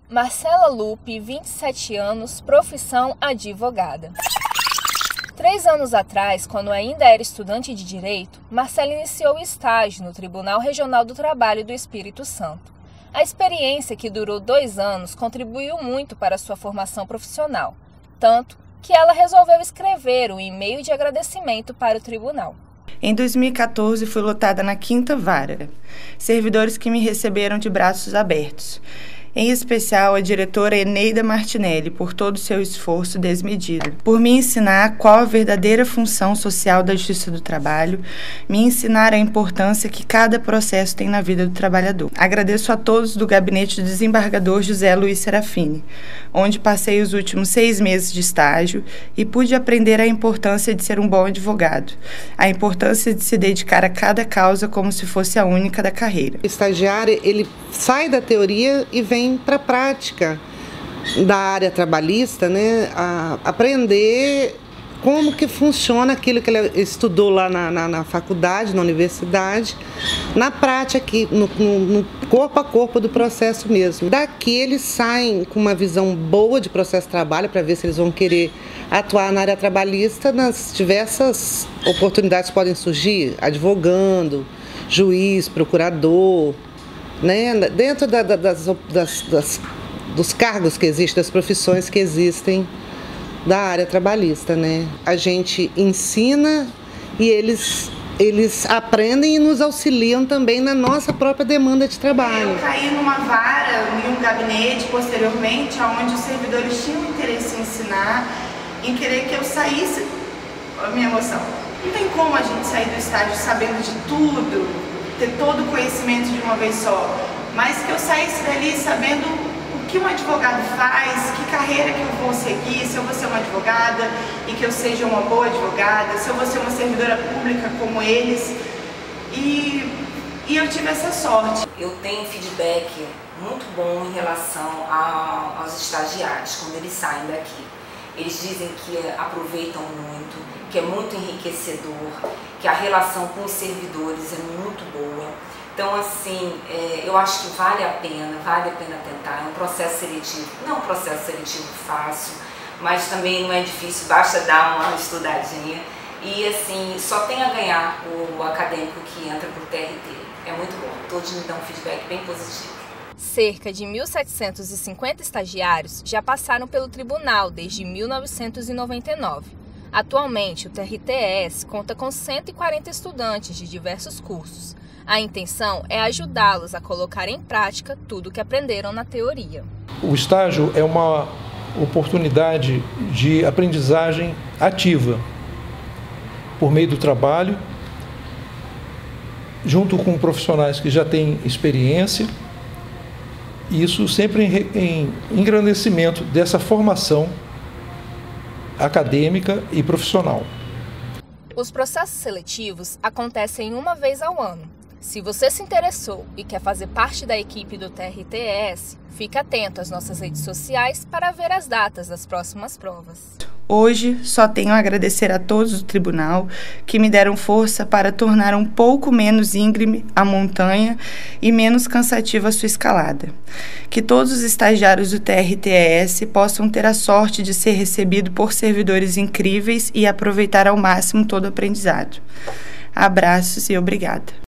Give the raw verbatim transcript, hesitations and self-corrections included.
Marcela Lupe, vinte e sete anos, profissão advogada. Três anos atrás, quando ainda era estudante de Direito, Marcela iniciou o estágio no Tribunal Regional do Trabalho do Espírito Santo. A experiência, que durou dois anos, contribuiu muito para a sua formação profissional, tanto que ela resolveu escrever um e-mail de agradecimento para o tribunal. Em dois mil e quatorze, fui lotada na quinta vara. Servidores que me receberam de braços abertos. Em especial, a diretora Eneida Martinelli, por todo o seu esforço desmedido. Por me ensinar qual a verdadeira função social da Justiça do Trabalho, me ensinar a importância que cada processo tem na vida do trabalhador. Agradeço a todos do gabinete do desembargador José Luiz Serafini, onde passei os últimos seis meses de estágio e pude aprender a importância de ser um bom advogado, a importância de se dedicar a cada causa como se fosse a única da carreira. O estagiário, ele sai da teoria e vem para a prática da área trabalhista, né? A aprender como que funciona aquilo que ele estudou lá na, na, na faculdade, na universidade, na prática, aqui, no, no, no corpo a corpo do processo mesmo. Daqui eles saem com uma visão boa de processo de trabalho para ver se eles vão querer atuar na área trabalhista nas diversas oportunidades que podem surgir, advogando, juiz, procurador, né? Dentro da, da, das, das, das, dos cargos que existem, das profissões que existem da área trabalhista, né? A gente ensina e eles, eles aprendem e nos auxiliam também na nossa própria demanda de trabalho. Eu caí numa vara, em um gabinete, posteriormente, onde os servidores tinham interesse em ensinar, em querer que eu saísse. A minha emoção. Não tem como a gente sair do estágio sabendo de tudo, ter todo o conhecimento de uma vez só, mas que eu saísse dali sabendo o que um advogado faz, que carreira que eu vou seguir, se eu vou ser uma advogada e que eu seja uma boa advogada, se eu vou ser uma servidora pública como eles, e, e eu tive essa sorte. Eu tenho feedback muito bom em relação a, aos estagiários, quando eles saem daqui. Eles dizem que aproveitam muito, que é muito enriquecedor, que a relação com os servidores é muito boa. Então, assim, é, eu acho que vale a pena, vale a pena tentar. É um processo seletivo, não é um processo seletivo fácil, mas também não é difícil, basta dar uma estudadinha. E, assim, só tem a ganhar o acadêmico que entra para o T R T. É muito bom, todos me dão um feedback bem positivo. Cerca de mil setecentos e cinquenta estagiários já passaram pelo tribunal desde mil novecentos e noventa e nove. Atualmente, o T R T E S conta com cento e quarenta estudantes de diversos cursos. A intenção é ajudá-los a colocar em prática tudo o que aprenderam na teoria. O estágio é uma oportunidade de aprendizagem ativa, por meio do trabalho, junto com profissionais que já têm experiência. Isso sempre em engrandecimento dessa formação acadêmica e profissional. Os processos seletivos acontecem uma vez ao ano. Se você se interessou e quer fazer parte da equipe do T R T E S, fique atento às nossas redes sociais para ver as datas das próximas provas. Hoje, só tenho a agradecer a todos do tribunal que me deram força para tornar um pouco menos íngreme a montanha e menos cansativa a sua escalada. Que todos os estagiários do T R T E S possam ter a sorte de ser recebido por servidores incríveis e aproveitar ao máximo todo o aprendizado. Abraços e obrigada.